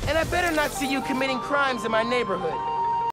And I better not see you committing crimes in my neighborhood.